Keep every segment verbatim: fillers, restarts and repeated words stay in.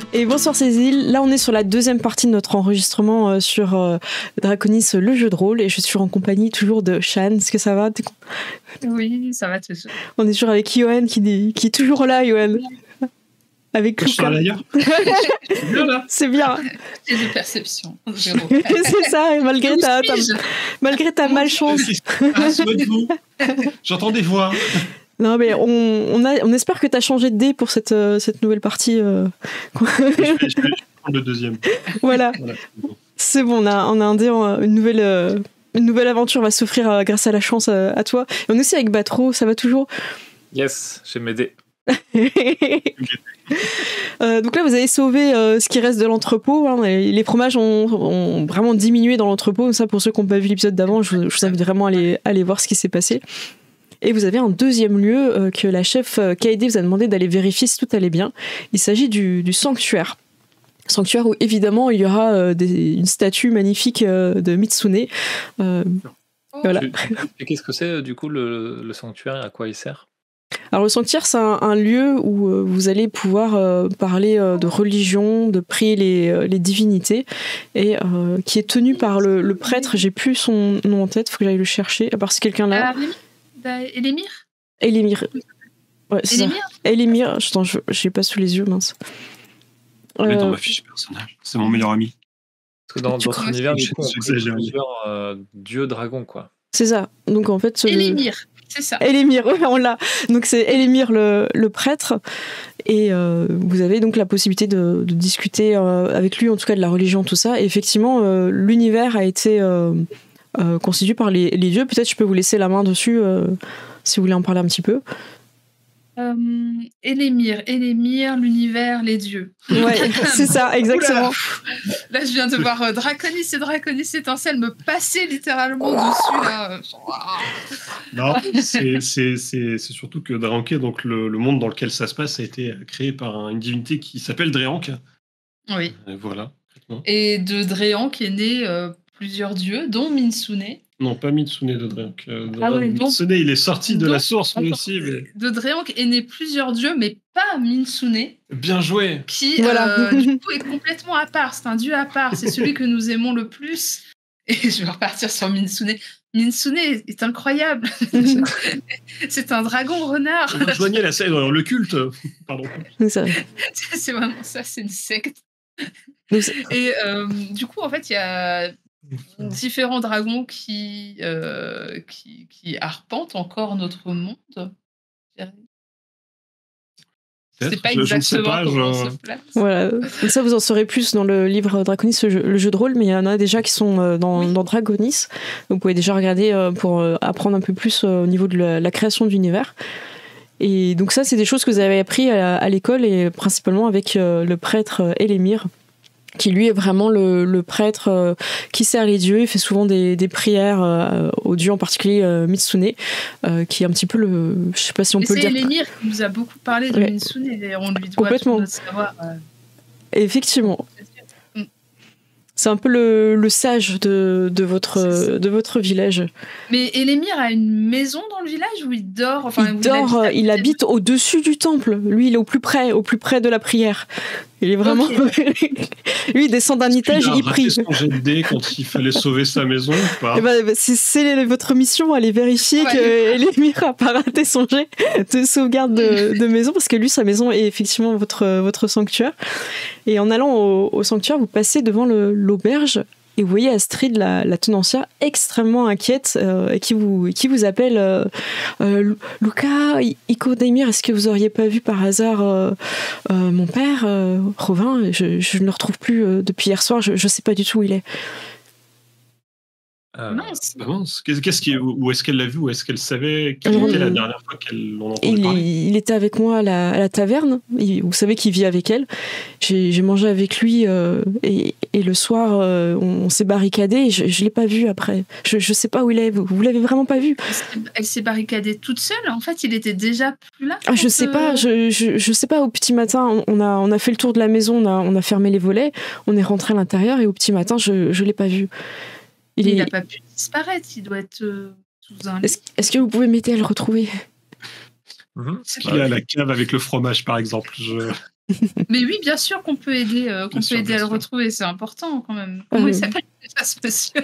Et bonsoir Cécile, là on est sur la deuxième partie de notre enregistrement euh, sur euh, Draconis, le jeu de rôle, et je suis en compagnie toujours de Shan. Est-ce que ça va? T'es... Oui, ça va toujours. On est toujours avec Yoann qui, qui est toujours là, Yoann. Avec Luca. Je parle ailleurs. C'est bien là. C'est bien. J'ai de perception. Zéro. C'est ça, et malgré ta, ta, malgré ta malchance. Ah, soignez-vous. J'entends des voix. Non, mais on, on, a, on espère que tu as changé de dé pour cette, euh, cette nouvelle partie. Euh... je, vais, je, vais, je vais prendre le deuxième. Voilà. voilà c'est bon, on a, on a un dé, une nouvelle, euh, une nouvelle aventure va s'offrir euh, grâce à la chance euh, à toi. Et on est aussi avec Batro, ça va toujours? Yes, j'ai mes dés. euh, donc là, vous avez sauvé euh, ce qui reste de l'entrepôt. Hein, les, les fromages ont, ont vraiment diminué dans l'entrepôt. Ça, pour ceux qui n'ont pas vu l'épisode d'avant, je, je vous invite vraiment à aller, à aller voir ce qui s'est passé. Et vous avez un deuxième lieu euh, que la chef euh, Kaede vous a demandé d'aller vérifier si tout allait bien. Il s'agit du, du sanctuaire. Sanctuaire où évidemment il y aura euh, des, une statue magnifique euh, de Mitsune. Euh, oh. Voilà. Et qu'est-ce que c'est du coup le, le sanctuaire et à quoi il sert? Alors le sanctuaire, c'est un, un lieu où euh, vous allez pouvoir euh, parler euh, de religion, de prier les, euh, les divinités, et euh, qui est tenu par le, le prêtre. J'ai plus son nom en tête, il faut que j'aille le chercher. À part si quelqu'un là. Elémir Elémir. Ouais, c'est Elémir ça. Elémir. Attends, je n'ai pas sous les yeux, mince. Je l'ai euh... dans ma fiche personnage. C'est mon meilleur ami. Parce que dans notre univers, du coup, on a plusieurs euh, dieux dragons, quoi. C'est ça. Donc en fait. Ce... Elémir. C'est ça. Elémir, ouais, on l'a. Donc c'est Elémir le, le prêtre. Et euh, vous avez donc la possibilité de, de discuter euh, avec lui, en tout cas de la religion, tout ça. Et effectivement, euh, l'univers a été. Euh, Euh, constitué par les, les dieux. Peut-être je peux vous laisser la main dessus euh, si vous voulez en parler un petit peu. Euh, Elémir, Elémir, l'univers, les dieux. Ouais, c'est ça, exactement. Oula. Là, je viens de voir euh, Draconis et Draconis étincelle me passer littéralement oh. dessus. Là. Non, c'est, c'est, c'est, c'est surtout que Dréanké, donc le, le monde dans lequel ça se passe, a été créé par une divinité qui s'appelle Dréank. Oui. Et voilà. Et de Dréank est né euh, plusieurs dieux, dont Mitsune. Non, pas Mitsune de Dréank. Euh, ah oui, Mitsune, donc, il est sorti de donc, la source, lui aussi. Mais... De Dréank est né plusieurs dieux, mais pas Mitsune. Bien joué. Qui, voilà. euh, du coup, est complètement à part. C'est un dieu à part. C'est celui que nous aimons le plus. Et je vais repartir sur Mitsune. Mitsune est incroyable. C'est un dragon renard. On rejoignait la scène, le culte. Pardon. C'est ça. C'est vraiment ça, c'est une secte. Et euh, du coup, en fait, il y a différents dragons qui, euh, qui, qui arpentent encore notre monde. C'est pas je, exactement je pas, comment je... on se place. Voilà. Donc ça, vous en saurez plus dans le livre Draconis, le jeu, le jeu de rôle, mais il y en a déjà qui sont dans, oui. dans Draconis. Donc vous pouvez déjà regarder pour apprendre un peu plus au niveau de la, la création de l'univers. Et donc ça, c'est des choses que vous avez appris à, à l'école, et principalement avec le prêtre Elémir, qui lui est vraiment le, le prêtre euh, qui sert les dieux. Il fait souvent des, des prières euh, aux dieux, en particulier euh, Mitsune, euh, qui est un petit peu le... Je sais pas si on Mais peut le dire. C'est Elémir qui nous a beaucoup parlé de ouais. Mitsune, et on lui doit tout notre savoir. Euh... Effectivement. Mm. C'est un peu le, le sage de, de, votre, de votre village. Mais Elémir a une maison dans le village où il dort enfin, Il dort, il habite, il habite au-dessus du temple. Lui, il est au plus près, au plus près de la prière. Il est vraiment... Okay. Lui, il descend d'un étage, il, il prie. Son jet de dés quand il fallait sauver sa maison ou pas? Et bah, c'est, c'est votre mission, aller vérifier ouais. que Elémir n'a pas raté son jet de sauvegarde de, de maison, parce que lui, sa maison est effectivement votre, votre sanctuaire. Et en allant au, au sanctuaire, vous passez devant le, l'auberge, et vous voyez Astrid, la, la tenancière, extrêmement inquiète, euh, qui, vous, qui vous appelle euh, euh, Luca, Iko Daimir, est-ce que vous auriez pas vu par hasard euh, euh, mon père, euh, Robin? Je, je ne le retrouve plus euh, depuis hier soir, je ne sais pas du tout où il est. Euh, mince. mince. Qu'est-ce qui, où est-ce qu'elle l'a vu? Où est-ce qu'elle savait quelle était la dernière fois qu'elle en entendait il, parler? Il était avec moi à la, à la taverne. Il, vous savez qu'il vit avec elle. J'ai, j'ai mangé avec lui euh, et, et le soir, euh, on, on s'est barricadé. Et je ne l'ai pas vu après. Je ne sais pas où il est. Vous ne l'avez vraiment pas vu? Elle s'est barricadée toute seule. En fait, il était déjà plus là. Ah, je ne sais euh... pas. Je, je, je sais pas. Au petit matin, on a, on a fait le tour de la maison. On a, on a fermé les volets. On est rentré à l'intérieur et au petit matin, je ne l'ai pas vu. Il n'a est... pas pu disparaître, il doit être euh, sous un lit. Est-ce, est-ce que vous pouvez m'aider à le retrouver? mmh. Est-ce qu'il est à la cave avec le fromage, par exemple? Je... Mais oui, bien sûr qu'on peut aider, euh, qu'on peut sûr, aider à le sûr. retrouver, c'est important quand même. Comment ah, il s'appelle déjà ce monsieur?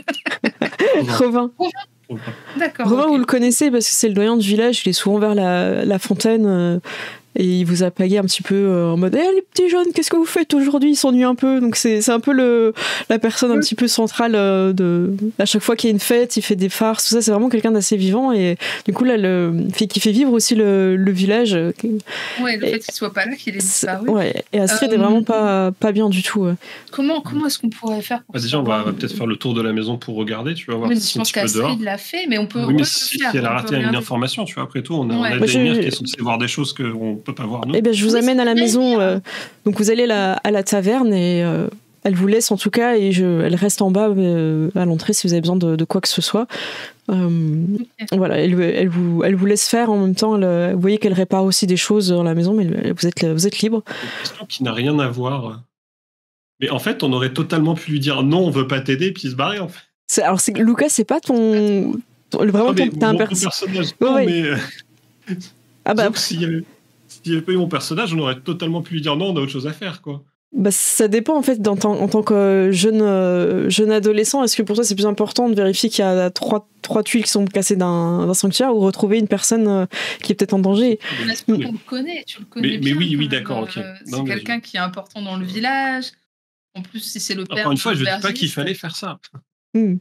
Robin. Robin. D'accord. Robin, okay. vous le connaissez parce que c'est le doyen du village, il est souvent vers la, la fontaine. Euh, Et il vous a pagué un petit peu euh, en mode eh, les petits jeunes, qu'est-ce que vous faites aujourd'hui? Il s'ennuie un peu. Donc c'est, c'est un peu le, la personne un petit peu centrale euh, de. À chaque fois qu'il y a une fête, il fait des farces, tout ça. C'est vraiment quelqu'un d'assez vivant. Et du coup, là, le, qui fait vivre aussi le, le village. Ouais, le et, fait qu'il soit pas là, qu'il ait disparu. Ouais, et Astrid euh, est vraiment pas, pas bien du tout. Ouais. Comment, comment est-ce qu'on pourrait faire pour bah, déjà, on va, va peut-être faire le tour de la maison pour regarder, tu vas voir oui, si je pense qu'Astrid l'a fait, mais on peut. Oui, mais si elle a raté une information, tu vois, après tout, on a, ouais. on a bah, Daimir je... qui est censé voir des choses qu'on peut pas voir nous. Eh ben, je vous oui, amène à la maison. Euh, donc vous allez la, à la taverne et euh, elle vous laisse en tout cas et je, elle reste en bas euh, à l'entrée si vous avez besoin de, de quoi que ce soit. Euh, okay. Voilà, elle, elle, vous, elle vous laisse faire en même temps. Elle, vous voyez qu'elle répare aussi des choses dans la maison, mais vous êtes, vous êtes libre. Une question qui n'a rien à voir. Mais en fait, on aurait totalement pu lui dire non, on veut pas t'aider, puis se barrer en fait. C'est, alors c'est, Lucas, c'est pas ton, ton vraiment non, ton, t'as un perso- personnage. Non, ouais. mais ah bah s'il y avait S'il n'y avait pas eu mon personnage, on aurait totalement pu lui dire non, on a autre chose à faire, quoi. Bah, ça dépend, en fait, en tant, en tant que jeune, euh, jeune adolescent. Est-ce que pour toi, c'est plus important de vérifier qu'il y a trois, trois tuiles qui sont cassées d'un, d'un sanctuaire ou retrouver une personne euh, qui est peut-être en danger? Parce qu'on le connaît, tu le connais mais, bien. Mais oui, oui, d'accord, ok. Euh, c'est non, quelqu'un je... qui est important dans le village. En plus, si c'est le père... Encore une fois, je ne dis pas qu'il fallait faire ça. Mm.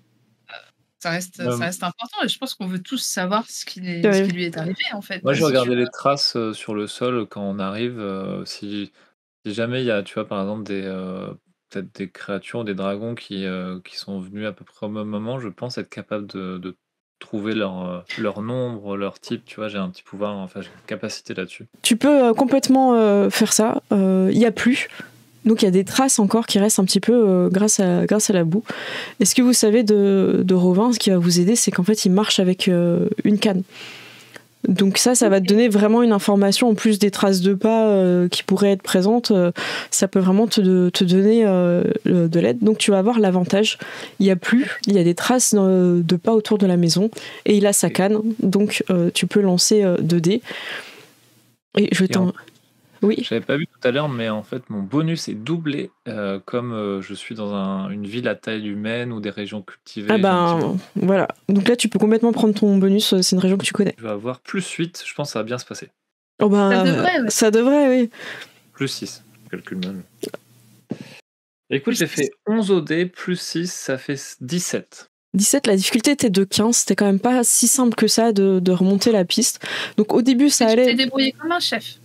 Ça reste, euh... ça reste important et je pense qu'on veut tous savoir ce qui, est, ouais. ce qui lui est arrivé en fait. Moi, je regardais les traces euh, sur le sol quand on arrive. Euh, si, si jamais il y a, tu vois, par exemple, des, euh, peut-être des créatures, des dragons qui, euh, qui sont venus à peu près au même moment, je pense être capable de, de trouver leur, euh, leur nombre, leur type. Tu vois, j'ai un petit pouvoir, enfin, j'ai une capacité là-dessus. Tu peux euh, complètement euh, faire ça. Il euh, n'y a plus. Donc il y a des traces encore qui restent un petit peu euh, grâce, à, grâce à la boue. Et ce que vous savez de, de Robin, ce qui va vous aider, c'est qu'en fait il marche avec euh, une canne. Donc ça, ça va te donner vraiment une information en plus des traces de pas euh, qui pourraient être présentes. Euh, ça peut vraiment te, de, te donner euh, de l'aide. Donc tu vas avoir l'avantage. Il n'y a plus, il y a des traces de, de pas autour de la maison et il a sa canne. Donc euh, tu peux lancer euh, deux dés. Et je t'en... Oui. Je l'avais pas vu tout à l'heure, mais en fait, mon bonus est doublé, euh, comme euh, je suis dans un, une ville à taille humaine ou des régions cultivées. Ah ben, voilà. Donc là, tu peux complètement prendre ton bonus, c'est une région que tu connais. Je vais avoir plus huit, je pense que ça va bien se passer. Oh ben, ça devrait, ouais. Ça devrait, oui. Plus six, calcul même. Écoute, plus j'ai six. Fait onze O D, plus six, ça fait dix-sept. dix-sept, la difficulté était de quinze, c'était quand même pas si simple que ça de, de remonter la piste. Donc au début, ça Et allait... Tu t'es débrouillé comme un chef.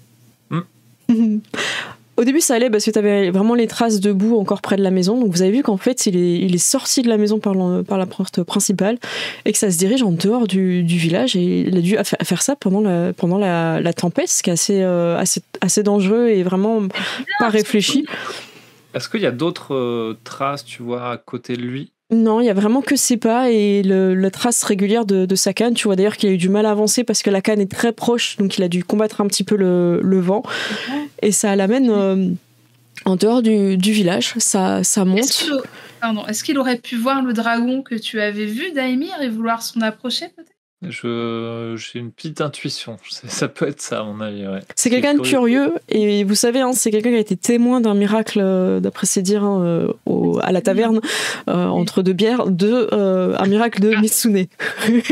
Au début, ça allait parce que tu avais vraiment les traces de boue encore près de la maison. Donc, vous avez vu qu'en fait, il est, il est sorti de la maison par, le, par la porte principale et que ça se dirige en dehors du, du village. Et il a dû faire ça pendant la, pendant la, la tempête, ce qui est assez, euh, assez, assez dangereux et vraiment pas réfléchi. Est-ce qu'il y a d'autres euh, traces, tu vois, à côté de lui? Non, il n'y a vraiment que ses pas et le, la trace régulière de, de sa canne. Tu vois d'ailleurs qu'il a eu du mal à avancer parce que la canne est très proche, donc il a dû combattre un petit peu le, le vent. Et ça l'amène euh, en dehors du, du village, ça, ça monte. Est-ce qu'il, pardon, est-ce qu'il aurait pu voir le dragon que tu avais vu, Daimir, et vouloir s'en approcher peut-être? Je, j'ai une petite intuition, ça peut être ça à mon avis. Ouais. C'est quelqu'un de curieux et vous savez, hein, c'est quelqu'un qui a été témoin d'un miracle, d'après ses dires, hein, au, à la taverne, euh, entre deux bières, de euh, un miracle de Mitsune. Il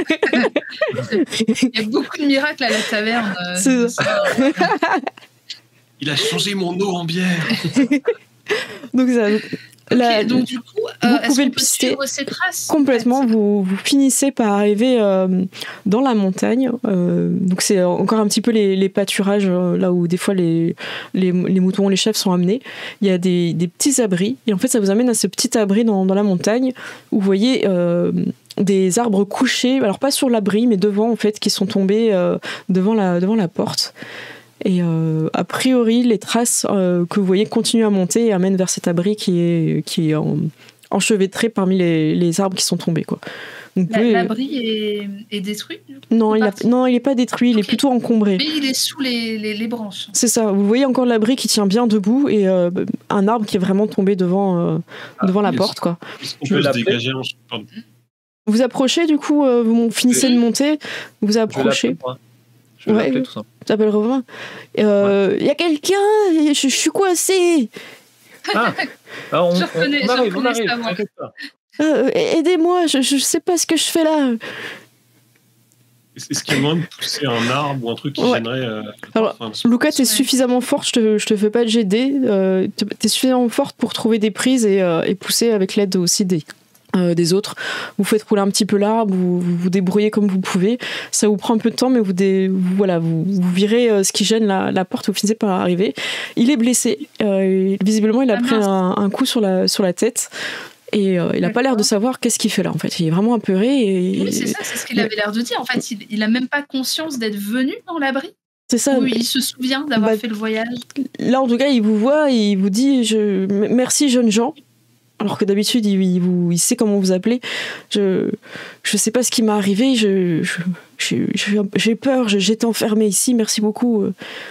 y a beaucoup de miracles à la taverne. Euh, c'est ça. Il a changé mon eau en bière. Donc ça. La, okay, donc du coup, vous euh, pouvez le pister ces traces, complètement. En fait. vous, vous finissez par arriver euh, dans la montagne. Euh, donc c'est encore un petit peu les, les pâturages, euh, là où des fois les, les, les moutons, les chèvres sont amenés. Il y a des, des petits abris. Et en fait, ça vous amène à ce petit abri dans, dans la montagne où vous voyez euh, des arbres couchés. Alors pas sur l'abri, mais devant, en fait, qui sont tombés euh, devant, la, devant la porte. Et euh, a priori, les traces euh, que vous voyez continuent à monter et amènent vers cet abri qui est, qui est en, enchevêtré parmi les, les arbres qui sont tombés, quoi. Donc, La, pouvez... L'abri est, est détruit Non, il a, non, il n'est pas détruit, okay. Il est plutôt encombré. Mais il est sous les, les, les branches. C'est ça, vous voyez encore l'abri qui tient bien debout et euh, un arbre qui est vraiment tombé devant, euh, ah, devant la porte, quoi. On peut se dégager en... Vous approchez, du coup, euh, vous finissez oui. de monter, vous approchez. Je vais Ouais, l'appeler tout simplement. tu t'appelles Romain. Il euh, y a quelqu'un, je, je suis coincé. Ah, ah, on, Je on, reconnais, on je arrive, on reconnais arrive, sa voix. t'inquiète pas. Euh, aidez-moi, je, je sais pas ce que je fais là. Est-ce qu'il y a moyen de pousser un arbre ou un truc qui Ouais. gênerait euh, Alors, enfin, Lucas, t'es Ouais. suffisamment forte, je te, je te fais pas de jet de dés, euh, t'es t'es suffisamment forte pour trouver des prises et, euh, et pousser avec l'aide aussi des, euh, des autres. Vous faites rouler un petit peu l'arbre, vous, vous vous débrouillez comme vous pouvez. Ça vous prend un peu de temps, mais vous, dé, vous, voilà, vous, vous virez euh, ce qui gêne la, la porte, vous finissez par arriver. Il est blessé, euh, visiblement il a Ah, pris mince. un, un coup sur la, sur la tête. Et euh, il a pas l'air de D'accord. savoir qu'est-ce qu'il fait là en fait. Il est vraiment apeuré et Oui, c'est ça, c'est ce qu'il avait l'air de dire. En fait, il, il a même pas conscience d'être venu dans l'abri. c'est ça. Ou il se souvient d'avoir Bah, fait le voyage. Là, en tout cas, il vous voit et il vous dit je... M- merci, jeunes gens. Alors que d'habitude, il, il, vous... il sait comment vous appeler. Je je sais pas ce qui m'est arrivé. Je... Je... Je... je- J'ai peur. Je- J'étais enfermé ici. Merci beaucoup.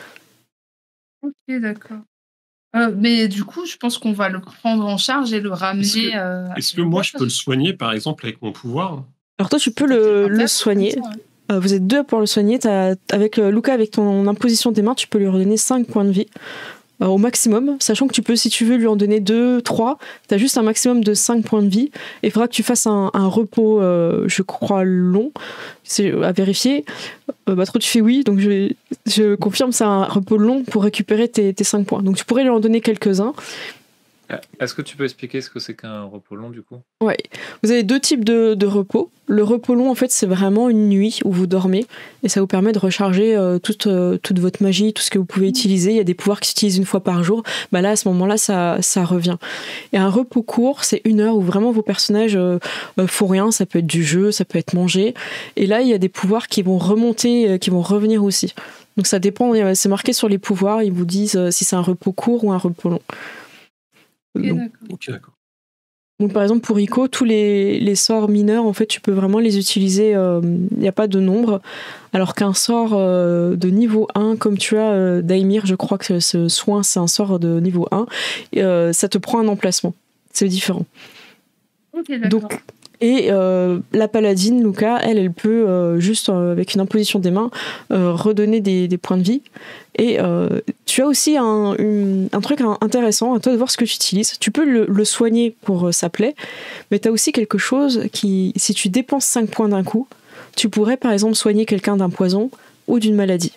Ok, d'accord. Euh, mais du coup, je pense qu'on va le prendre en charge et le ramener. Est-ce que, euh, à est-ce que son moi endroit. je peux le soigner par exemple avec mon pouvoir? Alors toi, tu peux C'est peut-être le, le intéressant soigner. comme ça, ouais. Euh, vous êtes deux pour le soigner. T'as... Avec euh, Luca, avec ton imposition des mains, tu peux lui redonner cinq points de vie. Euh, au maximum, sachant que tu peux, si tu veux, lui en donner deux, trois, tu as juste un maximum de cinq points de vie. Et il faudra que tu fasses un, un repos, euh, je crois, long. C'est à vérifier. Euh, bah, trop, tu fais oui, donc je, je confirme, c'est un repos long pour récupérer tes, tes cinq points. Donc tu pourrais lui en donner quelques-uns. Est-ce que tu peux expliquer ce que c'est qu'un repos long du coup? Ouais. Vous avez deux types de, de repos. Le repos long, en fait, c'est vraiment une nuit où vous dormez et ça vous permet de recharger euh, toute, euh, toute votre magie, tout ce que vous pouvez utiliser. Il y a des pouvoirs qui s'utilisent une fois par jour. Bah là, à ce moment-là, ça, ça revient. Et un repos court, c'est une heure où vraiment vos personnages euh, euh, font rien. Ça peut être du jeu, ça peut être manger. Et là, il y a des pouvoirs qui vont remonter, euh, qui vont revenir aussi. Donc ça dépend, c'est marqué sur les pouvoirs. Ils vous disent euh, si c'est un repos court ou un repos long. Ok, Donc, d'accord. Ok, d'accord. Donc par exemple pour Ico, tous les, les sorts mineurs, en fait, tu peux vraiment les utiliser, il euh, n'y a pas de nombre, alors qu'un sort euh, de niveau un, comme tu as euh, Daimir, je crois que ce soin c'est un sort de niveau un, euh, ça te prend un emplacement, c'est différent. Ok, d'accord. Donc, et euh, la paladine, Luca, elle, elle peut, euh, juste euh, avec une imposition des mains, euh, redonner des, des points de vie. Et euh, tu as aussi un, une, un truc intéressant, à toi de voir ce que tu utilises. Tu peux le, le soigner pour euh, sa plaie, mais tu as aussi quelque chose qui, si tu dépenses cinq points d'un coup, tu pourrais par exemple soigner quelqu'un d'un poison ou d'une maladie.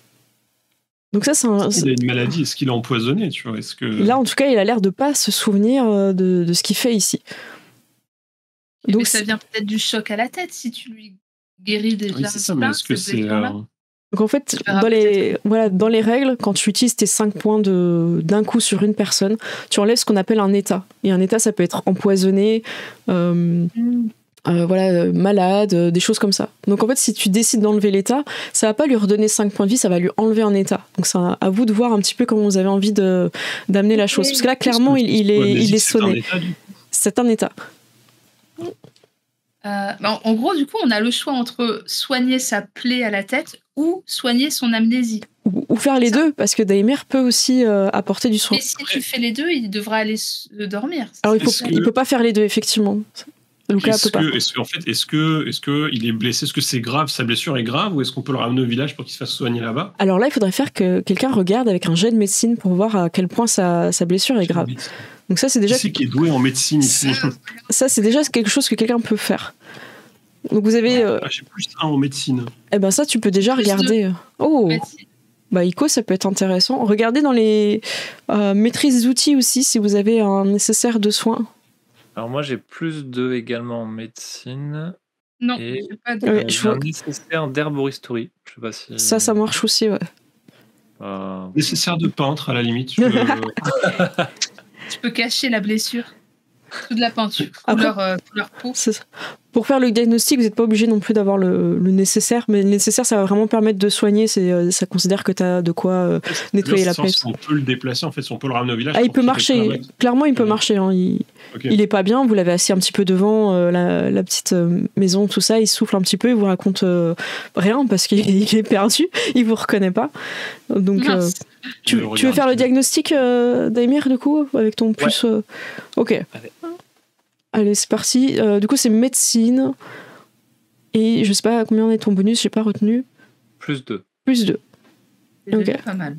Donc ça, c'est un... Il a une maladie, est-ce qu'il est empoisonné, tu vois? Est-ce que... Là, en tout cas, il a l'air de pas se souvenir de, de ce qu'il fait ici. Donc, mais ça vient peut-être du choc à la tête si tu lui guéris déjà. Oui, c'est ça, mais est-ce que c'est... Euh... Donc en fait, dans les, voilà, dans les règles, quand tu utilises tes cinq points de, d'un coup sur une personne, tu enlèves ce qu'on appelle un état. Et un état, ça peut être empoisonné, euh, mm. euh, voilà, malade, euh, des choses comme ça. Donc en fait, si tu décides d'enlever l'état, ça va pas lui redonner cinq points de vie, ça va lui enlever un état. Donc c'est à vous de voir un petit peu comment vous avez envie de, d'amener la chose. Parce que là, clairement, il, il, est, il est sonné. C'est un état. Euh, bah, en gros, du coup, on a le choix entre soigner sa plaie à la tête ou soigner son amnésie. Ou, ou faire les ça. deux, parce que Daimir peut aussi euh, apporter du soin. Mais si tu fais les deux, il devra aller dormir. Alors, il ne que... peut pas faire les deux, effectivement. Luca est-ce peut que, pas. Est-ce que, en fait, est-ce que, est-ce que il est blessé? Est-ce que c'est grave? Sa blessure est grave? Ou est-ce qu'on peut le ramener au village pour qu'il se fasse soigner là-bas? Alors là, il faudrait faire que quelqu'un regarde avec un jet de médecine pour voir à quel point sa, sa blessure est grave. Donc ça, c'est déjà... Qui c'est qui est doué en médecine ici? Ça, c'est déjà quelque chose que quelqu'un peut faire. Donc vous avez... Euh... Ah, j'ai plus un en médecine. Eh ben ça, tu peux déjà plus regarder. De... Oh médecine. Bah Ico, ça peut être intéressant. Regardez dans les euh, maîtrises d'outils aussi, si vous avez un nécessaire de soins. Alors moi, j'ai plus deux également en médecine. Non, et j'ai pas de... euh, ouais, j'ai un nécessaire d'herboristerie. Je sais pas si... Ça, ça marche aussi, ouais. Euh... Nécessaire de peintre, à la limite. Je... tu peux cacher la blessure. Sous de la peinture, couleur, Après, euh, couleur peau. Pour faire le diagnostic, vous n'êtes pas obligé non plus d'avoir le, le nécessaire, mais le nécessaire, ça va vraiment permettre de soigner. C'est, ça considère que tu as de quoi euh, nettoyer la plaie. Si on peut le déplacer, en fait, si on peut le ramener au village. Ah, il peut marcher. Clairement, il peut ouais. marcher. Hein. Il, okay. il est pas bien. Vous l'avez assis un petit peu devant euh, la, la petite euh, maison, tout ça. Il souffle un petit peu. Il vous raconte euh, rien parce qu'il il est perdu. Il vous reconnaît pas. Donc, euh, tu, tu veux faire le diagnostic, euh, Daimir, du coup, avec ton plus. Ouais. Euh... Ok. Allez. Allez, c'est parti. Euh, du coup, c'est médecine. Et je sais pas combien est ton bonus, j'ai pas retenu. Plus deux. Plus deux. C'est Ok. déjà pas mal.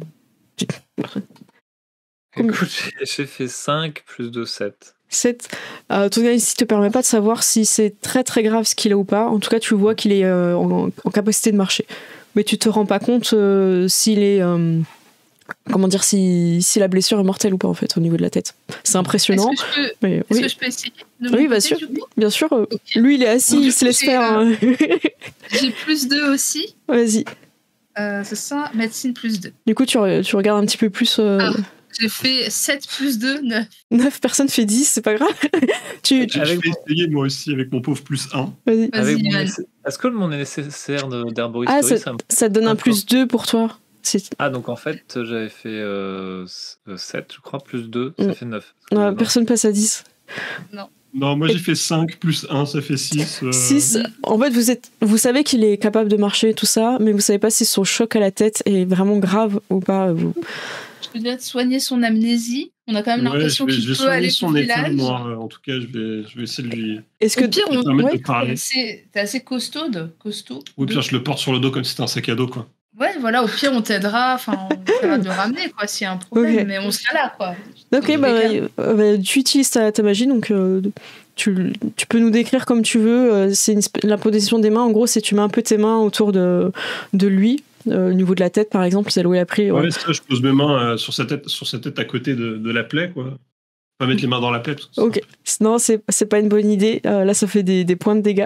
Combien- Écoute, j'ai- j'ai fait cinq plus deux, sept. sept. Euh, ton analyse ne te permet pas de savoir si c'est très très grave ce qu'il a ou pas. En tout cas, tu vois qu'il est euh, en, en capacité de marcher. Mais tu te rends pas compte euh, s'il est. euh, comment dire, si, si la blessure est mortelle ou pas, en fait, au niveau de la tête. C'est Est-ce impressionnant. que je peux, Mais est-ce oui, que je peux essayer de mon oui, bien côté, sûr. du coup Bien sûr. euh, Ok. Lui, il est assis, Donc, du il se coup, laisse j'ai, faire. euh, hein. J'ai plus deux aussi. Vas-y. Euh, c'est ça, médecine plus deux. Du coup, tu, re- tu regardes un petit peu plus. euh, Ah. J'ai fait sept plus deux, neuf. neuf personnes fait dix, c'est pas grave. tu, tu- Je Avec vais mon- essayer moi aussi avec mon pauvre plus un. Vas-y. Avec Vas-y, mon Ivan. nécess- Est-ce que mon nécessaire de- Ah, d'herboristerie, ça, ça me... ça te donne un un plus deux pour toi. C'est- Ah, donc en fait, j'avais fait euh, sept, je crois, plus deux, ça Mm. fait neuf. Ouais, personne passe à dix. Non, moi j'ai fait cinq plus un, ça fait six. euh, six. En fait, vous, êtes, vous savez qu'il est capable de marcher, tout ça, mais vous savez pas si son choc à la tête est vraiment grave ou pas. Vous... Je peux déjà soigner son amnésie. On a quand même Ouais, l'impression je vais, qu'il je vais peut soigner aller son au état, village. moi. euh, En tout cas, je vais, je vais essayer de lui. Est-ce que Au pire, lui on... permettre ouais. de parler. c'est- t'es assez costaude, costaud. Ou pire, je le porte sur le dos comme si c'était un sac à dos, quoi. Ouais, voilà, au pire, on t'aidera, enfin, on essaiera de le ramener, quoi, s'il y a un problème, Ok. mais on sera là, quoi. Ok, Dans tous bah, les cas. euh, bah, tu utilises ta, ta magie, donc euh, tu, tu peux nous décrire comme tu veux. euh, C'est une espèce- la position des mains, en gros, c'est tu mets un peu tes mains autour de, de lui, euh, au niveau de la tête, par exemple, celle où il a pris. Ouais, ouais. ça, je pose mes mains euh, sur sa tête, sur sa tête à côté de, de la plaie, quoi. Pas mettre les mains dans la plaie. Parce que Ok, non, c'est c'est pas une bonne idée. Euh, là, ça fait des, des points de dégâts.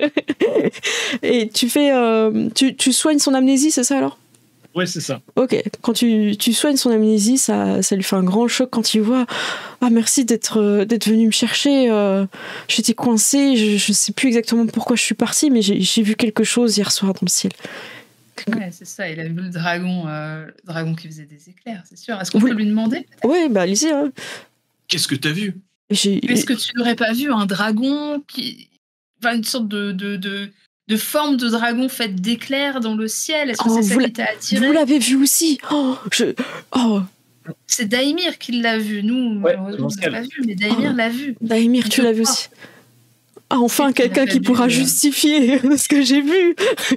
Et tu fais, euh, tu, tu soignes son amnésie, c'est ça alors? Ouais, c'est ça. Ok, quand tu, tu soignes son amnésie, ça, ça lui fait un grand choc quand il voit ah merci d'être euh, d'être venu me chercher. euh, J'étais coincée, je, je sais plus exactement pourquoi je suis partie, mais j'ai j'ai vu quelque chose hier soir dans le ciel. Ouais, c'est ça, il a vu le dragon, euh, le dragon qui faisait des éclairs, c'est sûr. Est-ce qu'on Oui. peut lui demander peut-être? Ouais, bah allez-y. Hein. Qu'est-ce que t'as vu? J'ai- Est-ce que tu n'aurais pas vu un dragon qui. Enfin, une sorte de, de, de, de forme de dragon faite d'éclairs dans le ciel? Est-ce que Oh, c'est ça vous qui l'a- t'a attiré? Vous l'avez vu aussi. Oh, je... oh C'est Daimir qui l'a vu. Nous, Ouais, malheureusement, dans on ce l'a pas vu, mais Daimir l'a vu. Daimir, tu Je l'as vu crois. aussi. Ah, enfin, C'est qu'il quelqu'un a qui pas pourra vu, euh. justifier ce que j'ai vu.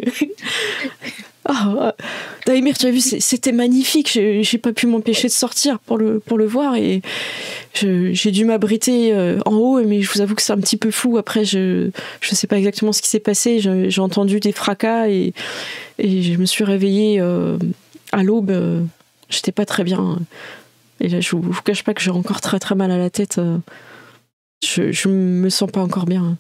Ah, Daimir, tu as vu, c'est- c'était magnifique. J'ai j'ai pas pu m'empêcher de sortir pour le, pour le voir et je- j'ai dû m'abriter euh, en haut, mais je vous avoue que c'est un petit peu flou. Après, je je sais pas exactement ce qui s'est passé. J'ai j'ai entendu des fracas et, et je me suis réveillée euh, à l'aube. euh, J'étais pas très bien. Et là, je vous, je vous cache pas que j'ai encore très très mal à la tête. euh. Je, je me sens pas encore bien.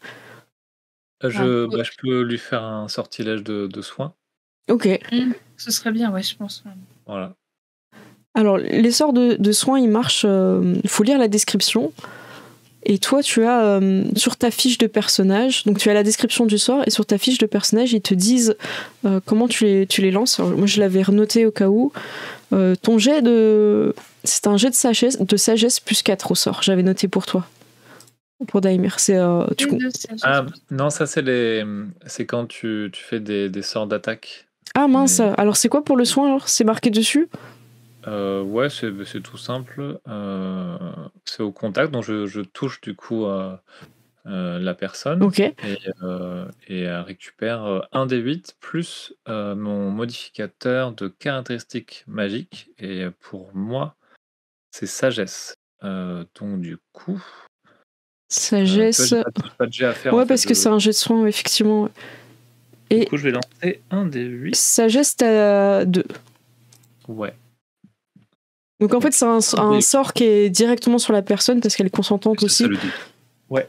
Je, Ah, bah, je peux lui faire un sortilège de, de soins. Ok. Hum, ce serait bien, ouais, je pense. Voilà. Alors, les sorts de, de soins, ils marchent. Il faut lire la description. Et toi, tu as euh, sur ta fiche de personnage, donc tu as la description du sort, et sur ta fiche de personnage, ils te disent euh, comment tu les, tu les lances. Alors, moi, je l'avais renoté au cas où. Euh, ton jet de. C'est un jet de sagesse, de sagesse plus quatre au sort. J'avais noté pour toi. Pour Daimir. C'est. euh, tu Les con- deux, c'est- Ah, non, ça, c'est les... c'est quand tu, tu fais des, des sorts d'attaque. Ah mince. Mais- Alors, c'est quoi pour le soin alors? C'est marqué dessus? Euh, ouais, c'est c'est tout simple. Euh, c'est au contact, donc je, je touche du coup euh, euh, la personne Ok. et, euh, et elle récupère euh, un des huit plus euh, mon modificateur de caractéristiques magiques. Et pour moi, c'est sagesse. Euh, donc du coup, euh, tu vois, Sagesse. j'ai pas, j'ai pas de jet à faire. Ouais, en fait, parce que de- c'est un jet de soin, effectivement. Du Et coup, je vais lancer un des huit. sagesse, t'as deux. Ouais. Donc en fait, c'est un, un Et- sort qui est directement sur la personne parce qu'elle est consentante C'est aussi. ça le doute. Ouais.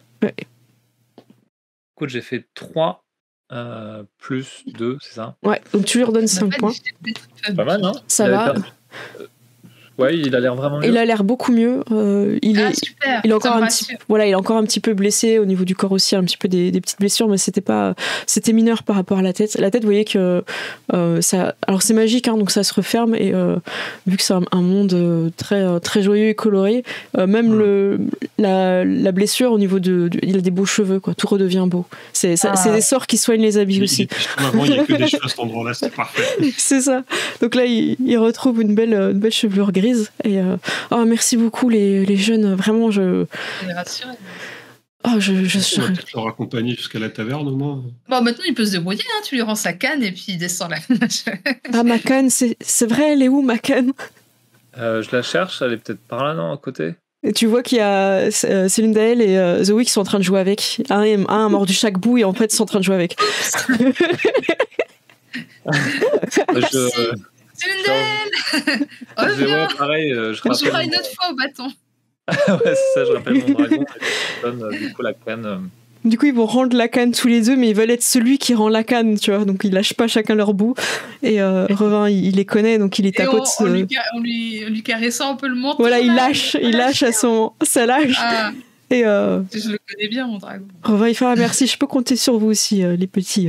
Écoute, j'ai fait trois euh, plus deux, c'est ça? Ouais, donc tu lui redonnes Ça cinq va, points. des- des trucs faibles. Pas mal, hein? Ça Il avait va. perdu- Ouais, il a l'air vraiment mieux. Il a l'air beaucoup mieux. euh, il Ah, est, super. il est ça encore me un petit, rassure. voilà, il est encore un petit peu blessé au niveau du corps aussi, un petit peu des, des petites blessures, mais c'était pas, c'était mineur par rapport à la tête. La tête, vous voyez que euh, ça, alors c'est magique, hein, donc ça se referme et euh, vu que c'est un, un monde euh, très euh, très joyeux et coloré, euh, même Mm. le la, la blessure au niveau de, du- il a des beaux cheveux, quoi, tout redevient beau. C'est ça- Ah. c'est des sorts qui soignent les habits Il, aussi. il- avant, il n'y a que des cheveux à cet endroit-là, c'est parfait. C'est ça. Donc là, il, il retrouve une belle, une belle chevelure grise. Et euh, oh, merci beaucoup les, les jeunes. Vraiment, je. Ça me rassure. Oh, je, je On serais... va peut-être le raccompagner jusqu'à la taverne au moins. Bon, maintenant, il peut se débrouiller. Hein. Tu lui rends sa canne et puis il descend la Ah, ma canne, c'est, c'est vrai, elle est où, ma canne? Euh, je la cherche, elle est peut-être par là, non, à côté. Et tu vois qu'il y a euh, Céline Dael et euh, Zoé qui sont en train de jouer avec. Un, un a mordu chaque bout et en fait, ils sont en train de jouer avec. je, Céline Dael. Oh, je, bien. ouais, pareil, euh, je On jouera rappelle une mon- autre fois au bâton. ouais, c'est ça, je rappelle mon dragon. Et je donne euh, du coup la canne. euh, Du coup, ils vont rendre la canne tous les deux, mais ils veulent être celui qui rend la canne, tu vois. Donc, ils lâchent pas chacun leur bout. Et euh, Revin, il, il les connaît, donc il les Et en, tapote. en euh, lui, ca- en lui- en lui caressant un peu le menton. Voilà, il là, lâche, il lâche à son... Ça lâche. Ah, Et euh, je le connais bien, mon dragon. Revin, il fait ah, merci, je peux compter sur vous aussi, euh, les petits.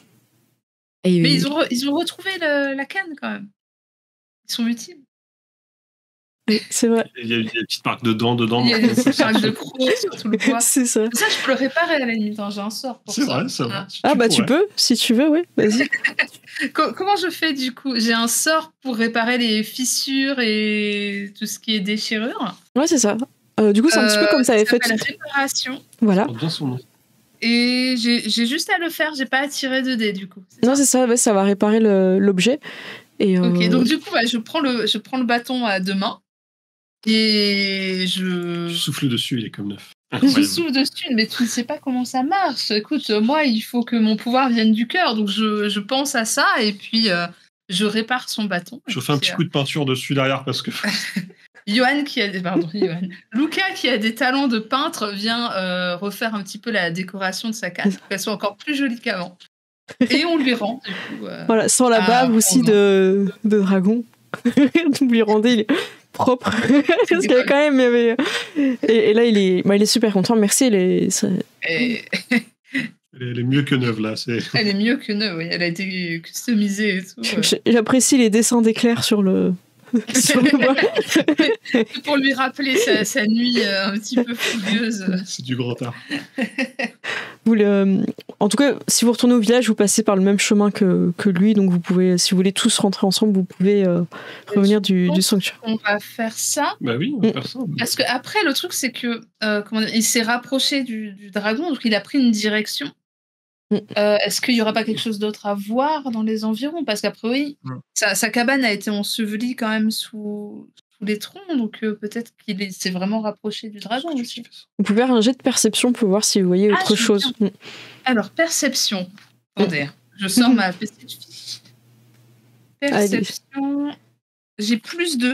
Et, Mais ils ont, re- ils ont retrouvé le- la canne, quand même. Ils sont utiles. oui, c'est vrai, Il y a, il y a des petites marques de dents dedans. Il y a maintenant, des ça, marques ça- de crocs sur tout le bois. c'est ça. Ça, je peux le réparer à la limite. Hein, j'ai un sort pour C'est ça. vrai, ça va. Ah. Ah, bah, tu pourrais. peux, si tu veux, oui, vas-y. Co- comment je fais, du coup? J'ai un sort pour réparer les fissures et tout ce qui est déchirure. Ouais, c'est ça. Euh, du coup, c'est un petit peu Euh, comme ça avait ça fait. s'appelle réparation. Voilà. Porte bien son nom. Et j'ai j'ai juste à le faire. J'ai pas à tirer de dés, du coup. C'est Non, ça c'est ça, ouais, ça va réparer le- l'objet. Et, euh, Ok, donc du coup, bah, je, prends le, je prends le bâton à deux mains et je, Je souffle dessus, il est comme neuf. je Incroyable. souffle dessus, mais tu ne sais pas comment ça marche. Écoute, moi, il faut que mon pouvoir vienne du cœur, donc je, je pense à ça et puis euh, je répare son bâton. Je Et fais un puis, petit euh, coup de peinture dessus derrière parce que Johan qui a des, pardon, Johan. Lucas qui a des talents de peintre vient euh, refaire un petit peu la décoration de sa canne, pour qu'elle soit encore plus jolie qu'avant. Et on lui rend, du coup. euh, voilà, sans la Ah, bave aussi Romain. de, de dragon. Vous lui rendez, il est propre. Parce qu'il y a quand même. il y avait- Et, et là, il est, bah, il est super content. Merci. Il est, ça- et- elle est, elle est mieux que neuve là. C'est Elle est mieux que neuve, oui. Elle a été customisée et tout. euh. J'- J'apprécie les dessins d'éclairs sur le. sur le bois. Pour lui rappeler sa, sa nuit euh, un petit peu fougueuse. c'est du grand art. Vous le- En tout cas, si vous retournez au village, vous passez par le même chemin que, que lui. Donc, vous pouvez, si vous voulez tous rentrer ensemble, vous pouvez euh, revenir du, pense du sanctuaire. On va faire ça. Bah oui, on va Mm. faire ça. Parce que après, le truc, c'est que euh, comment dire, il s'est rapproché du, du dragon, donc il a pris une direction. Mm. Euh, Est-ce qu'il y aura pas quelque chose d'autre à voir dans les environs? Parce qu'après, oui, Mm. sa, sa cabane a été ensevelie quand même sous, sous les troncs, donc euh, peut-être qu'il est- s'est vraiment rapproché du dragon aussi. Vous pouvez faire un jet de perception pour voir si vous voyez Ah, autre je veux chose. Mm. Alors, perception. Attendez, je sors ma petite fiche. Allez. Perception. J'ai plus deux.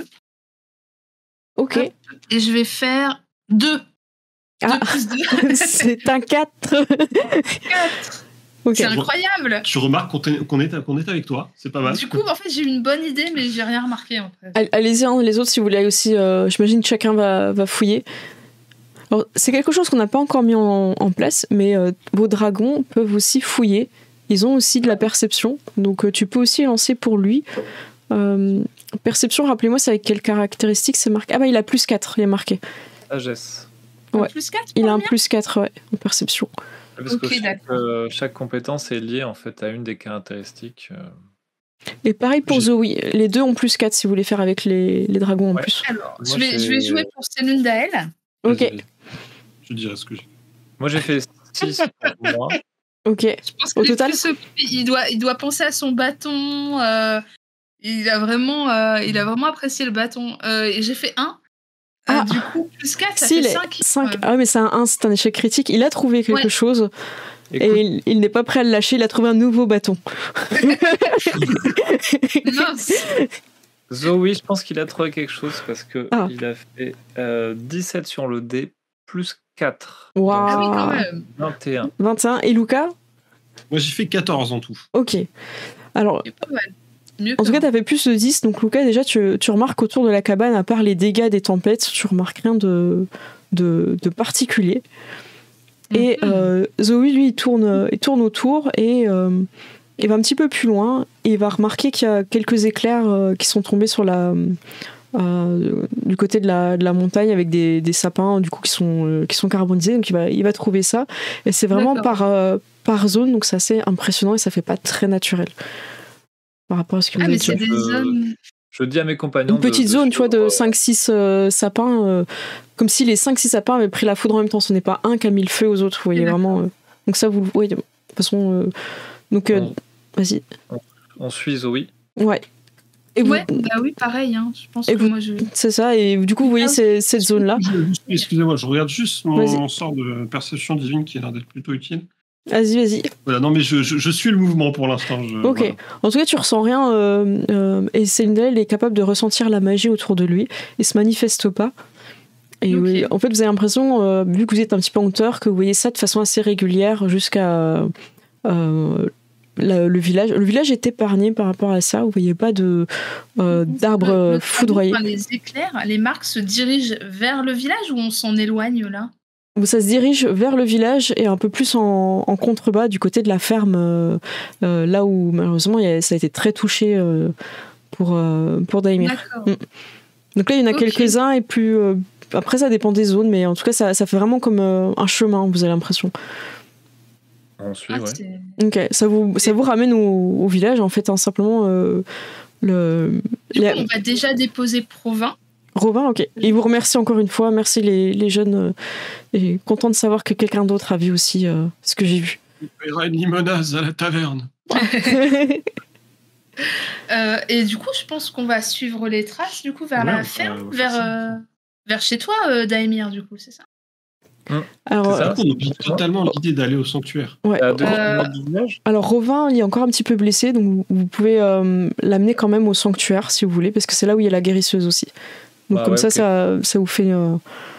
Ok. Hop. Et je vais faire deux. Ah. deux plus deux. C'est un quatre. quatre. Ok. C'est incroyable. Tu remarques qu'on est, qu'on est, qu'on est avec toi, c'est pas mal. Du coup, en fait, j'ai eu une bonne idée, mais j'ai rien remarqué en fait. All- Allez-y, hein, les autres, si vous voulez aussi. euh, J'imagine que chacun va, va fouiller. Alors, c'est quelque chose qu'on n'a pas encore mis en, en place, mais euh, vos dragons peuvent aussi fouiller. Ils ont aussi de la perception, donc euh, tu peux aussi lancer pour lui. Euh, perception, rappelez-moi, c'est avec quelle caractéristique c'est marqué? Ah bah il a plus quatre, il est marqué. Sagesse. Ouais. Plus quatre. Il a un pour plus quatre, ouais, en perception. Parce Ok, que chaque, d'accord. euh, chaque compétence est liée en fait à une des caractéristiques. euh. Et pareil pour J'ai- Zoe, les deux ont plus quatre si vous voulez faire avec les, les dragons en Ouais. plus. Alors, je Moi, vais, je vais j'ai- jouer pour Céline Dael. Ok, Vas-y. Je dirais ce que j'ai. Moi j'ai fait six pour moi. ok. Je pense Au qu'il est total plus occupé. il doit, il doit penser à son bâton. euh, il a vraiment, euh, il a vraiment apprécié le bâton. Euh, et j'ai fait un. Euh, Ah. du coup, plus quatre, ça Si, il fait est cinq. cinq. Ah ouais, mais c'est un un, c'est un échec critique. Il a trouvé quelque Ouais. chose Écoute, et il, il n'est pas prêt à le lâcher, il a trouvé un nouveau bâton. Mince. Zoe, je pense qu'il a trouvé quelque chose parce que Ah. il a fait euh, dix-sept sur le dé plus quatre. Waouh. Ah oui, Donc, quand Ah. même. vingt et un. vingt et un. Et Lucas? Moi j'ai fait quatorze en tout. Ok. Alors, C'est pas mal. Mieux en que tout cas, moi. t'avais plus de dix. Donc, Lucas, déjà, tu, tu remarques autour de la cabane, à part les dégâts des tempêtes, tu remarques rien de, de, de particulier. Et Mhm. euh, Zoe, lui, il tourne, il tourne autour et euh, il va un petit peu plus loin. Et il va remarquer qu'il y a quelques éclairs euh, qui sont tombés sur la, euh, du côté de la, de la montagne avec des, des sapins du coup, qui, sont, euh, qui sont carbonisés. Donc il va, il va trouver ça. Et c'est vraiment D'accord. par, euh, par zone, donc c'est assez impressionnant et ça fait pas très naturel par rapport à ce que Ah, vous mais avez c'est dit. des Euh, zones. je dis à mes compagnons. Une petite de, zone, de tu vois, de suivre, cinq six euh, sapins, euh, comme si les cinq six sapins avaient pris la foudre en même temps. Ce n'est pas un qui a mis le feu aux autres, vous voyez vraiment. Euh, donc ça, vous le voyez. De toute façon, euh, donc, euh, on, vas-y. On, on suit Zoé. Ouais. Et vous, ouais, bah oui, pareil. Hein. Je pense que vous, moi, je. C'est ça. Et du coup, vous voyez ces, cette zone-là. Excusez-moi, je regarde juste mon sort de perception divine qui a l'air d'être plutôt utile. Vas-y, vas-y. Voilà, non, mais je, je, je suis le mouvement pour l'instant. Je, ok. Voilà. En tout cas, tu ressens rien. Euh, euh, et Célindel est capable de ressentir la magie autour de lui. Il se manifeste pas. Et okay. oui, en fait, vous avez l'impression, euh, vu que vous êtes un petit peu en hauteur, que vous voyez ça de façon assez régulière jusqu'à. Euh, La, le village, le village est épargné par rapport à ça. Vous voyez pas de euh, d'arbres le, le foudroyés. Enfin, les éclairs, les marques se dirigent vers le village ou on s'en éloigne là? Ça se dirige vers le village et un peu plus en, en contrebas du côté de la ferme, euh, euh, là où malheureusement y a, ça a été très touché euh, pour euh, pour Daimir. Mm. Donc là il y en a okay. quelques-uns et plus euh, après ça dépend des zones, mais en tout cas ça, ça fait vraiment comme euh, un chemin. Vous avez l'impression. On suit, ah, ouais. Ok, ça vous, ça vous ramène au, au village, en fait, hein, simplement euh, le... Du coup, les... on va déjà déposer Provin. Robin, ok. Et il vous remercie encore une fois, merci les, les jeunes, euh, et content de savoir que quelqu'un d'autre a vu aussi euh, ce que j'ai vu. Il paiera une limonade à la taverne. euh, et du coup, je pense qu'on va suivre les traces, du coup, vers ouais, la ferme, euh, vers, euh, vers chez toi, euh, Daimir, du coup, c'est ça? Hum. Alors, ça, on oublie totalement l'idée d'aller au sanctuaire. Ouais. Euh, de, euh... Alors Rovin, il est encore un petit peu blessé, donc vous pouvez euh, l'amener quand même au sanctuaire si vous voulez, parce que c'est là où il y a la guérisseuse aussi. Donc bah, comme ouais, ça, okay. ça, ça vous fait. Euh...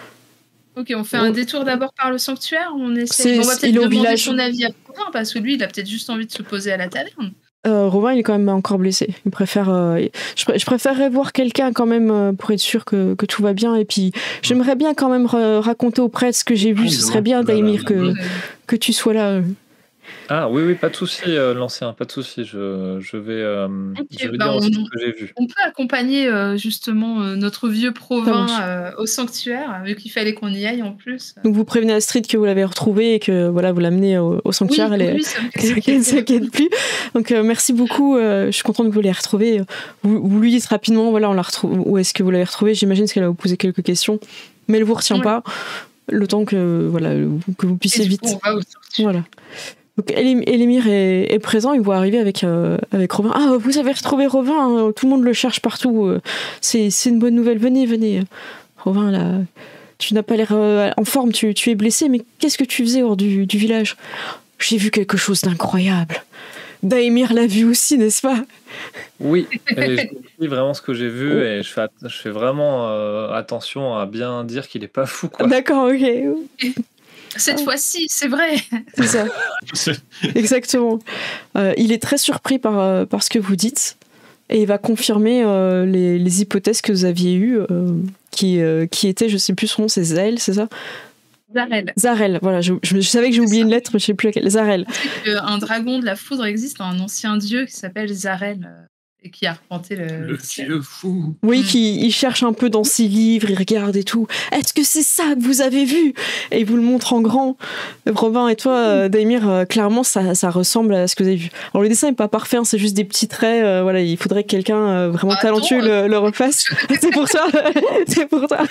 Ok, on fait un détour d'abord par le sanctuaire. On essaie. On va peut-être demander village. son avis à Rovin, parce que lui, il a peut-être juste envie de se poser à la taverne. Euh, Rovin, il est quand même encore blessé. Il préfère, euh, je, pr- je préférerais voir quelqu'un quand même euh, pour être sûr que, que tout va bien. Et puis, j'aimerais bien quand même re- raconter au prêtre ce que j'ai vu. Ah, ce serait bien, Daimir, que, que tu sois là. Ah oui, oui, pas de souci, euh, l'ancien, pas de souci. Je, je vais, euh, okay, je vais bah dire on, aussi ce que j'ai vu. On peut accompagner euh, justement euh, notre vieux Provin euh, au sanctuaire, vu qu'il fallait qu'on y aille en plus. Donc vous prévenez Astrid que vous l'avez retrouvée et que voilà, vous l'amenez au, au sanctuaire. Oui, elle lui, est... qu'elle ne s'inquiète plus. Donc euh, merci beaucoup. Euh, je suis contente que vous l'ayez retrouvée. Vous, vous lui dites rapidement, voilà, on la retrouve. Où est-ce que vous l'avez retrouvée? J'imagine qu'elle va vous poser quelques questions, mais elle vous retient ouais. pas. Le temps que voilà, que vous puissiez et vite. Du coup, on va au sanctuaire. Voilà. Donc Elémir est, est présent, il voit arriver avec, euh, avec Robin. Ah, vous avez retrouvé Robin, hein, tout le monde le cherche partout. C'est, c'est une bonne nouvelle, venez, venez. Robin, là, tu n'as pas l'air euh, en forme, tu, tu es blessé, mais qu'est-ce que tu faisais hors du, du village? J'ai vu quelque chose d'incroyable. Daimir l'a vu aussi, n'est-ce pas? Oui, et je dis vraiment ce que j'ai vu et je fais, je fais vraiment euh, attention à bien dire qu'il n'est pas fou, quoi. D'accord, ok. Cette ah. fois-ci, c'est vrai. C'est ça. Exactement. Euh, il est très surpris par, euh, par ce que vous dites et il va confirmer euh, les, les hypothèses que vous aviez eues, euh, qui, euh, qui étaient, je ne sais plus son nom, c'est Zael, c'est ça? Zarel. Zarel, voilà. Je, je, je savais que j'ai oublié une lettre, mais je ne sais plus laquelle. Zarel. Un dragon de la foudre existe, un ancien dieu qui s'appelle Zarel. Et qui a arpenté le... Le vieux fou. Oui, mmh. qui il cherche un peu dans ses livres, il regarde et tout. Est-ce que c'est ça que vous avez vu? Et il vous le montre en grand. Robin et toi, mmh. Daimir, euh, clairement, ça, ça ressemble à ce que vous avez vu. Alors, le dessin n'est pas parfait, hein, c'est juste des petits traits. Euh, voilà, il faudrait que quelqu'un euh, vraiment ah, talentueux attends, le, le refasse. C'est pour ça. C'est pour ça.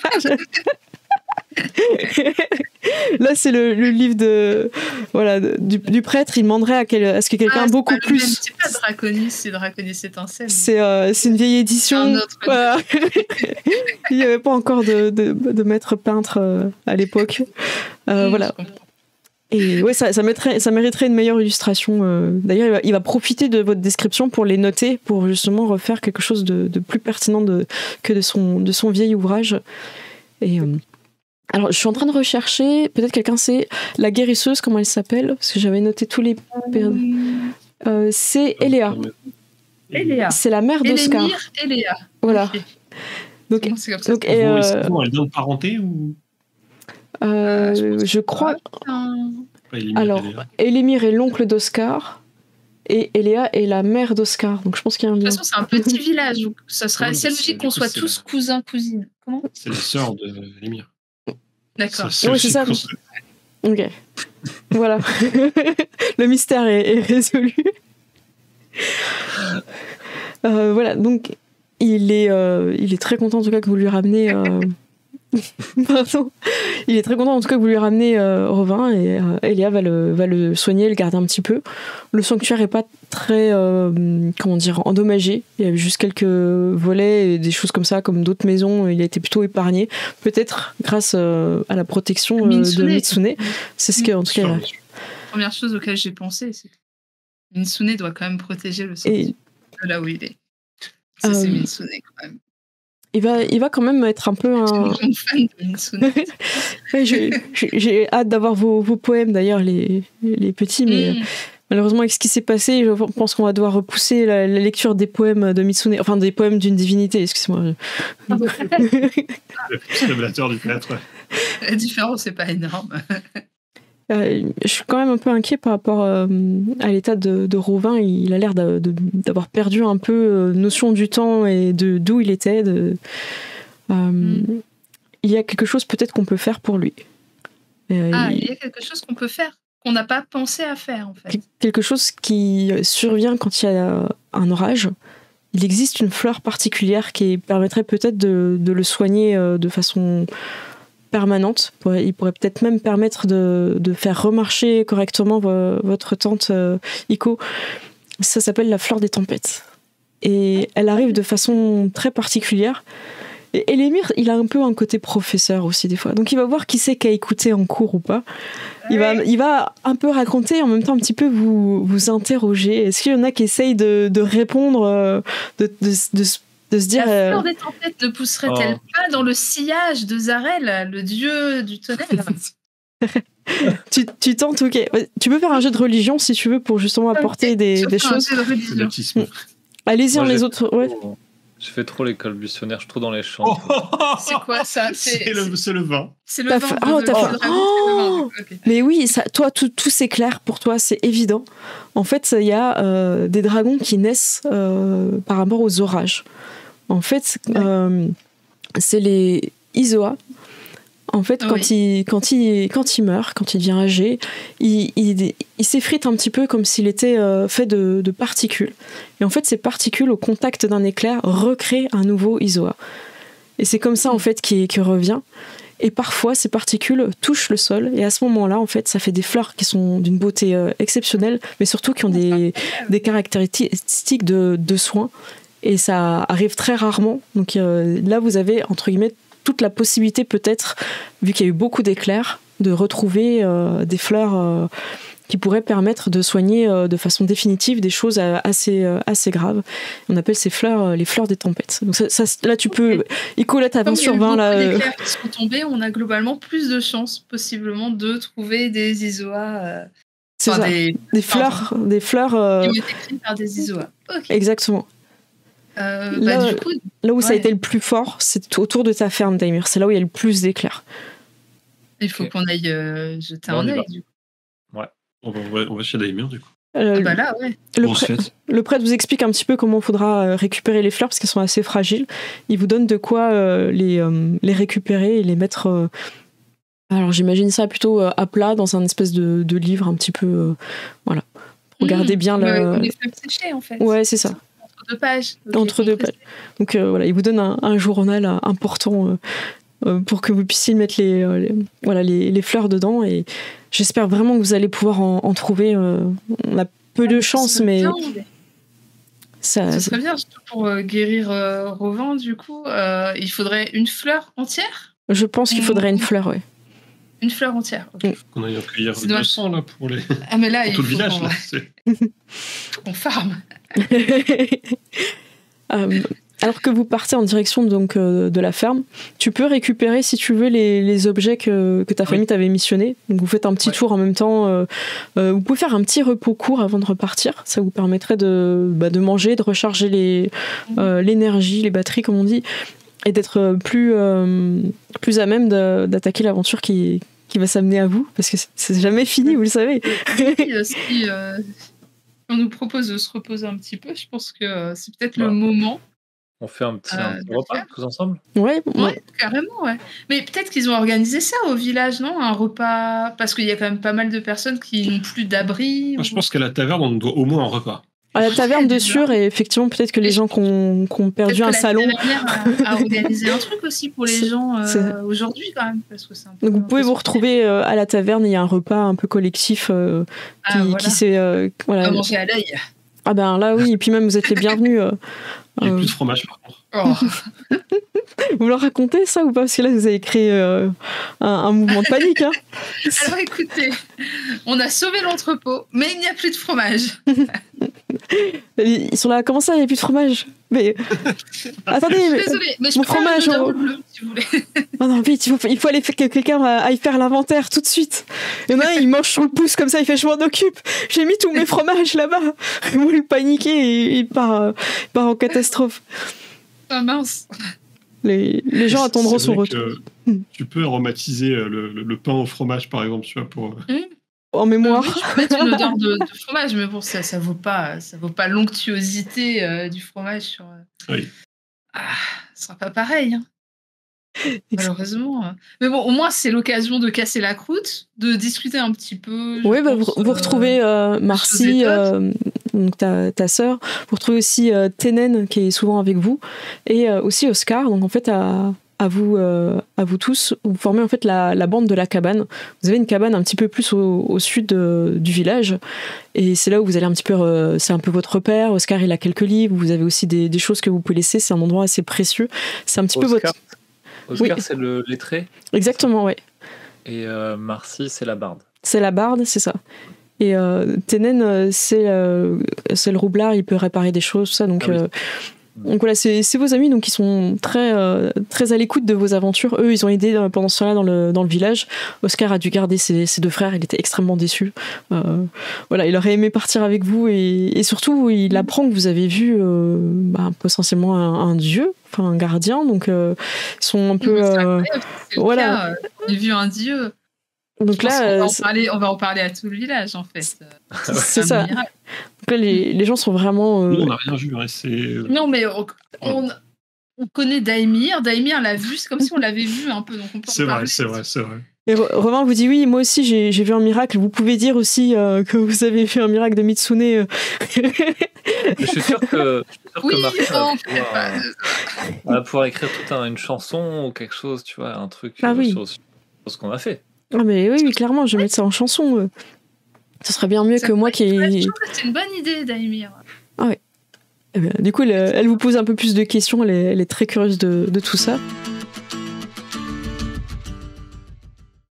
Là, c'est le, le livre de, voilà, de, du, du prêtre. Il demanderait à, quel, à ce que quelqu'un ah, beaucoup plus. Même. C'est pas Draconis, c'est Draconis étincelle. C'est, euh, c'est une vieille édition. Voilà. Il n'y avait pas encore de, de, de maître peintre euh, à l'époque. Euh, mmh, voilà. Et ouais, ça, ça, mettrait, ça mériterait une meilleure illustration. Euh. D'ailleurs, il va, il va profiter de votre description pour les noter, pour justement refaire quelque chose de, de plus pertinent de, que de son, de son vieil ouvrage. Et. Euh, Alors, je suis en train de rechercher, peut-être quelqu'un sait, la guérisseuse, comment elle s'appelle? Parce que j'avais noté tous les... Euh, c'est Eléa. Eléa. C'est la mère d'Oscar. Elémir, Eléa. Voilà. Okay. Donc, c'est comme ça. Donc, et, euh, c'est bon, elle donne parenté ou euh, Je, je crois... Elémir, Alors, Elémir est l'oncle d'Oscar, et Eléa est la mère d'Oscar. Donc, je pense qu'il y a un lien. De toute façon, c'est un petit village. Donc ça serait assez logique qu'on soit tous la... cousins, cousines. Comment? C'est la sœur de Elémir. D'accord. Oui, c'est ça. Ok. Voilà. Le mystère est, est résolu. Euh, voilà, donc il est, euh, il est très content en tout cas que vous lui ramenez. Euh... Pardon. Il est très content en tout cas que vous lui ramenez euh, Revin et euh, Elia va le, va le soigner, le garder un petit peu. Le sanctuaire est pas très euh, comment dire endommagé. Il y a juste quelques volets et des choses comme ça, comme d'autres maisons. Il a été plutôt épargné, peut-être grâce euh, à la protection euh, Mitsune. de Mitsune. C'est ce que en tout cas. La première chose auquel j'ai pensé, c'est que Mitsune doit quand même protéger le sanctuaire de là où il est. C'est euh... Mitsune quand même. Il va, il va quand même être un peu un. Je suis une fan de Mitsune. Ouais, j'ai, j'ai hâte d'avoir vos, vos poèmes d'ailleurs, les, les petits, mais mm. malheureusement avec ce qui s'est passé, je pense qu'on va devoir repousser la, la lecture des poèmes de Mitsune, enfin des poèmes d'une divinité, excuse-moi. Le révélateur du prêtre. La différence c'est pas énorme. Euh, je suis quand même un peu inquiet par rapport euh, à l'état de, de Revin. Il a l'air de, de, d'avoir perdu un peu euh, notion du temps et de d'où il était. De, euh, mm. Il y a quelque chose peut-être qu'on peut faire pour lui. Euh, ah, il... il y a quelque chose qu'on peut faire, qu'on n'a pas pensé à faire en fait. Quelque chose qui survient quand il y a un orage. Il existe une fleur particulière qui permettrait peut-être de, de le soigner euh, de façon permanente. Il pourrait peut-être même permettre de, de faire remarcher correctement vo- votre tante euh, Iko. Ça s'appelle la fleur des tempêtes. Et elle arrive de façon très particulière. Et, et l'émir, il a un peu un côté professeur aussi des fois. Donc il va voir qui c'est qui a écouté en cours ou pas. Il va, il va un peu raconter et en même temps un petit peu vous, vous interroger. Est-ce qu'il y en a qui essayent de, de répondre, de, de, de, de se dire... La fleur des tempêtes ne pousserait-elle oh. pas dans le sillage de Zarel, le dieu du tonnerre? tu, tu tentes, ok. Tu peux faire un jeu de religion si tu veux pour justement apporter des, des choses. De Allez-y, Moi, hein, les autres. Ouais. Je fais trop l'école buissonnaire, je suis trop dans les champs. Oh, c'est quoi ça? C'est, c'est, le, c'est le vin. C'est le vin. Fa... Oh, t'as fa... oh okay. Mais oui, ça, toi, tout, tout c'est clair pour toi, c'est évident. En fait, il y a euh, des dragons qui naissent euh, par rapport aux orages. En fait, euh, c'est les Isoa. En fait, quand, oui. il, quand, il, quand il meurt, quand il devient âgé, il, il, il s'effrite un petit peu comme s'il était euh, fait de, de particules. Et en fait, ces particules, au contact d'un éclair, recréent un nouveau Isoa. Et c'est comme ça, en fait, qu'il, qu'il revient. Et parfois, ces particules touchent le sol. Et à ce moment-là, en fait, ça fait des fleurs qui sont d'une beauté euh, exceptionnelle, mais surtout qui ont des, des caractéristiques de, de soins. Et ça arrive très rarement. Donc euh, là, vous avez, entre guillemets, toute la possibilité peut-être, vu qu'il y a eu beaucoup d'éclairs, de retrouver euh, des fleurs euh, qui pourraient permettre de soigner euh, de façon définitive des choses assez, euh, assez graves. On appelle ces fleurs euh, les fleurs des tempêtes. Donc ça, ça, là, tu peux... Ico, là, t'as vingt sur vingt. Là, euh... d'éclairs qui sont tombés, on a globalement plus de chances, possiblement, de trouver des isoas... Euh... C'est enfin, ça, des, des fleurs... Des fleurs euh... qui ont été écrites par des isoas. Okay. Exactement. Euh, là, bah, du coup, là où ouais. ça a été le plus fort, c'est autour de ta ferme, Daimir. C'est là où il y a le plus d'éclairs. Il faut okay. qu'on aille euh, jeter bon, un œil, du coup. Ouais, on va, on va chez Daimir, du coup. Euh, ah bah là, ouais. Le, prêtre, le prêtre vous explique un petit peu comment il faudra récupérer les fleurs parce qu'elles sont assez fragiles. Il vous donne de quoi euh, les, euh, les récupérer et les mettre... Euh... Alors j'imagine ça plutôt à plat dans un espèce de, de livre un petit peu... Euh, voilà. Regardez mmh, bien la... Les feuilles séchées, en fait. Ouais, c'est ça. Deux pages. Entre deux pages. Donc euh, voilà, il vous donne un, un journal important euh, euh, pour que vous puissiez mettre les, euh, les, voilà, les, les fleurs dedans. Et j'espère vraiment que vous allez pouvoir en, en trouver. Euh, on a peu de chance, mais... Bien, mais... Ça, Ce serait bien, surtout pour euh, guérir euh, Revin, du coup. Euh, il faudrait une fleur entière? Je pense qu'il faudrait une fleur, oui. Une fleur entière. Okay. Qu'on aille en cueillir deux cents là pour les. Ah mais là, il tout faut le village qu'on... là. C'est... faut qu'on farme. um, alors que vous partez en direction donc euh, de la ferme, tu peux récupérer si tu veux les, les objets que, que ta famille oui. t'avait missionnés. Donc vous faites un petit ouais. tour en même temps. Euh, euh, vous pouvez faire un petit repos court avant de repartir. Ça vous permettrait de, bah, de manger, de recharger les, euh, l'énergie, les batteries comme on dit, et d'être plus, euh, plus à même de, d'attaquer l'aventure qui, qui va s'amener à vous, parce que c'est jamais fini, vous le savez. Oui, si euh, on nous propose de se reposer un petit peu, je pense que euh, c'est peut-être ouais. le moment. On fait un petit, euh, un petit repas tous ensemble? Ouais, ouais, ouais, carrément, ouais. Mais peut-être qu'ils ont organisé ça au village, non? Un repas, parce qu'il y a quand même pas mal de personnes qui n'ont plus d'abri. Moi, ou... Je pense qu'à la taverne, on doit au moins un repas. À la taverne de sûr, et effectivement, peut-être que les gens qui ont, qui ont perdu un salon. A, a organisé un truc aussi pour les gens euh, aujourd'hui, quand même. Parce que c'est un peu Donc, vous pouvez vous retrouver euh, à la taverne, il y a un repas un peu collectif euh, qui, ah, voilà. qui s'est. Euh, voilà. À manger à l'œil. Ah, ben là, oui, et puis même, vous êtes les bienvenus. Euh, il n'y a euh... plus de fromage, par contre. Oh. Vous leur racontez ça ou pas? Parce que là, vous avez créé euh, un, un mouvement de panique. Hein. Alors écoutez, on a sauvé l'entrepôt, mais il n'y a plus de fromage. Ils sont là, comment ça, il n'y a plus de fromage? Mais attendez, je suis désolée, mais je mon peux fromage. Faire le bleu, si vous voulez. Oh non, vite, il faut, il faut aller que quelqu'un aille faire l'inventaire tout de suite. Il y en a un, il mange sur le pouce comme ça, il fait je m'en occupe. J'ai mis tous mes fromages là-bas. Vous le paniquez et il part, il part en catastrophe. Ah mince. Les, les gens attendront son retour. Tu peux aromatiser le, le, le pain au fromage, par exemple, tu vois, pour. Mmh. En mémoire. Euh, oui, je peux mettre une odeur de, de fromage, mais bon, ça, ça vaut pas, ça vaut pas l'onctuosité euh, du fromage sur. Euh... Oui. Ah, ce sera pas pareil. Hein. Malheureusement. Mais bon, au moins, c'est l'occasion de casser la croûte, de discuter un petit peu. Oui, bah, pense, vous, vous retrouvez euh, Marcy, euh, donc ta, ta sœur. Vous retrouvez aussi euh, Tenen, qui est souvent avec vous, et euh, aussi Oscar. Donc, en fait, à, à, vous, euh, à vous tous, vous formez en fait la, la bande de la cabane. Vous avez une cabane un petit peu plus au, au sud de, du village, et c'est là où vous allez un petit peu. Euh, c'est un peu votre repère. Oscar, il a quelques livres. Vous avez aussi des, des choses que vous pouvez laisser. C'est un endroit assez précieux. C'est un petit Oscar. peu votre. Oscar, oui. c'est le lettré. Exactement, oui. Et euh, Marcy, c'est la barde. C'est la barde, c'est ça. Et euh, Tenen, c'est, euh, c'est le roublard, il peut réparer des choses, tout ça. Donc, ah oui. euh, donc voilà, c'est, c'est vos amis donc, qui sont très, euh, très à l'écoute de vos aventures. Eux, ils ont aidé pendant ce temps-là dans le, dans le village. Oscar a dû garder ses, ses deux frères, il était extrêmement déçu. Euh, voilà, il aurait aimé partir avec vous et, et surtout, il apprend que vous avez vu euh, bah, potentiellement un, un dieu. Enfin, un gardien, donc euh, ils sont un peu. Euh, voilà. J'ai vu un dieu. Donc là, on va, euh, en parler, on va en parler à tout le village, en fait. C'est, c'est ça. Donc là, les, les gens sont vraiment. Euh... Nous, on n'a rien vu. Hein, c'est... Non, mais on, on, on connaît Daimir. Daimir l'a vu, c'est comme si on l'avait vu un peu. Donc on peut c'est, en vrai, parler, c'est vrai, c'est vrai. Et Romain vous dit oui, moi aussi j'ai, j'ai vu un miracle. Vous pouvez dire aussi euh, que vous avez vu un miracle de Mitsune. Euh... je suis sûr que, je suis sûr oui, que Marc non, va, pouvoir, euh, va pouvoir écrire toute un, une chanson ou quelque chose, tu vois, un truc ah, euh, oui. sur, sur ce qu'on a fait. Ah mais oui, oui, clairement, je vais mettre ça en chanson. Euh. Ce serait bien mieux ça que moi qui. Ai... C'est une bonne idée, Daimir. Ah ouais. Eh bien, du coup, elle, elle vous pose un peu plus de questions. Elle est, elle est très curieuse de, de tout ça.